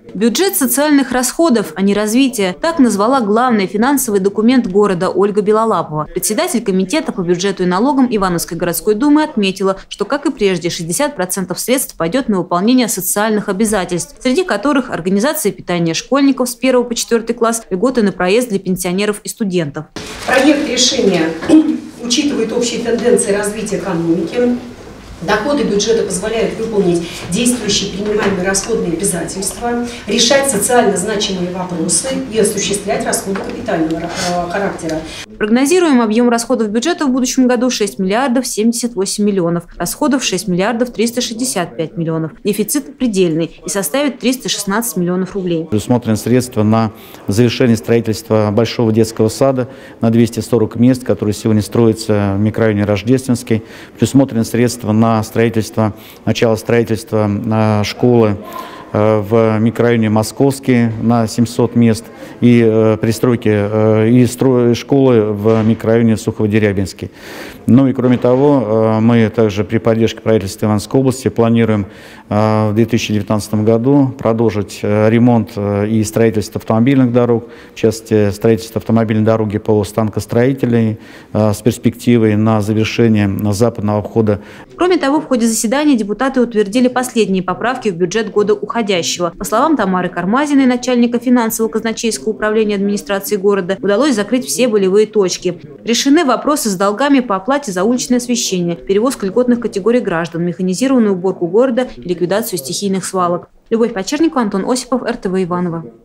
Бюджет социальных расходов, а не развития. Так назвала главный финансовый документ города Ольга Белолапова. Председатель комитета по бюджету и налогам Ивановской городской думы отметила, что, как и прежде, 60% средств пойдет на выполнение социальных обязательств, среди которых организация питания школьников с 1 по 4 класс, льготы на проезд для пенсионеров и студентов. Проект решения учитывает общие тенденции развития экономики. Доходы бюджета позволяют выполнить действующие принимаемые расходные обязательства, решать социально значимые вопросы и осуществлять расходы капитального характера. Прогнозируем объем расходов бюджета в будущем году 6 миллиардов 78 миллионов, расходов 6 миллиардов 365 миллионов. Дефицит предельный и составит 316 миллионов рублей. Предусмотрены средства на завершение строительства большого детского сада на 240 мест, который сегодня строится в микрорайоне Рождественский. Предусмотрены средства на начало строительства школы в микрорайоне Московский на 700 мест и пристройки и школы в микрорайоне Сухово-Дерябинский. Ну и кроме того, мы также при поддержке правительства Ивановской области планируем в 2019 году продолжить ремонт и строительство автомобильных дорог, в частности строительство автомобильной дороги по станкостроителей с перспективой на завершение западного обхода. Кроме того, в ходе заседания депутаты утвердили последние поправки в бюджет года уходящего. По словам Тамары Кармазиной, начальника финансового казначейского управления администрации города, удалось закрыть все болевые точки. Решены вопросы с долгами по оплате за уличное освещение, перевозку льготных категорий граждан, механизированную уборку города и ликвидацию стихийных свалок. Любовь Почерникова, Антон Осипов, РТВ Иваново.